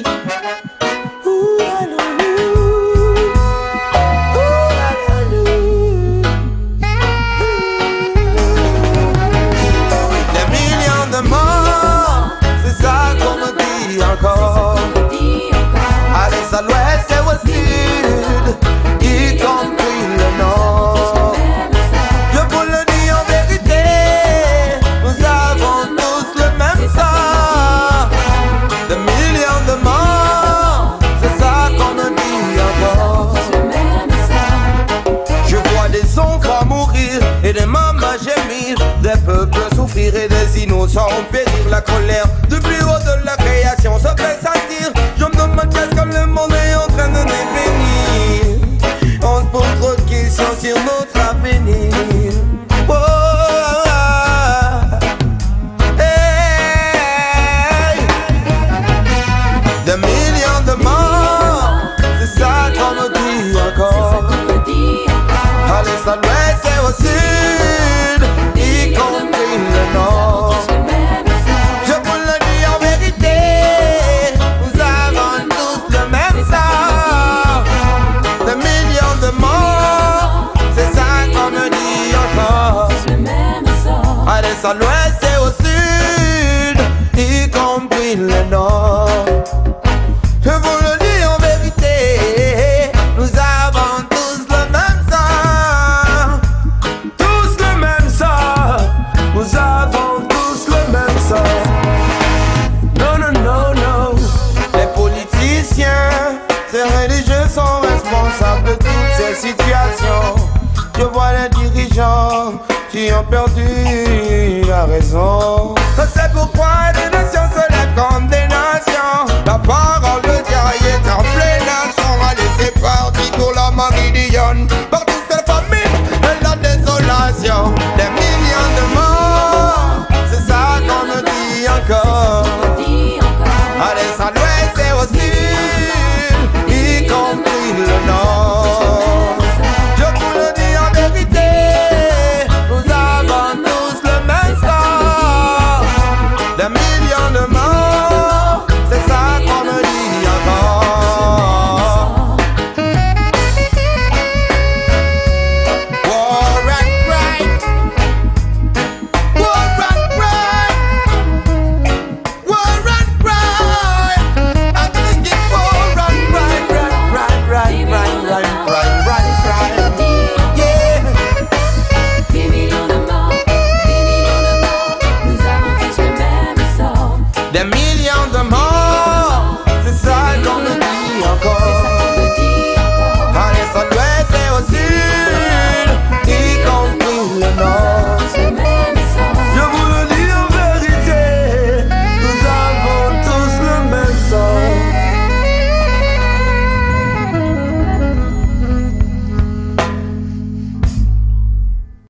Et des innocents périr la colère du plus haut de la création se fait sentir. Je me demande qu'est-ce que le monde est en train de définir. On se pose trop de questions sur notre avenir. Oh, hey. Des millions de morts, c'est ça qu'on me dit encore. Allez, ça l'ouest et au sud, y compris le nord. Je vous le dis en vérité, nous avons tous le même sort. Des millions de morts, c'est ça qu'on me dit encore. Allez, à l'ouest et au sud, y compris le nord. Je vous le dis en vérité, nous avons tous le même sort. Tous le même sort. Nous avons tous le même sort. Non, non, non, non. Les politiciens, ces religieux sont responsables de toutes ces situations. Je vois les dirigeants qui ont perdu la raison. C'est pourquoi les nations se lèvent contre des nations. La parole de guerrier est en pleine nation. Allez, c'est parti pour la Méridienne. Partout c'est la famine et la désolation. Des millions de morts, c'est ça qu'on me dit encore. Allez, à l'ouest et au sud, y compris le nord. Je vous le dis en vérité, nous avons tous le même sort. Des millions de morts, c'est ça qu'on me dit encore. War and right, war and right, war and right. I'm thinking war and right, right, yeah. Des millions